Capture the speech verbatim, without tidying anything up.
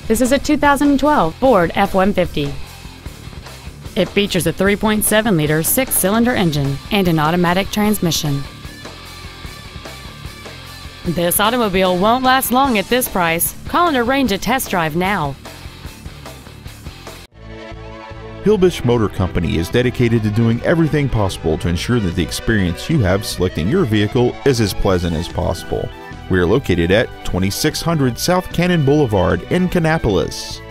This is a two thousand twelve Ford F one fifty. It features a three point seven liter six-cylinder engine and an automatic transmission. This automobile won't last long at this price. Call and arrange a test drive now. Hilbish Motor Company is dedicated to doing everything possible to ensure that the experience you have selecting your vehicle is as pleasant as possible. We are located at twenty-six hundred South Cannon Boulevard in Kannapolis.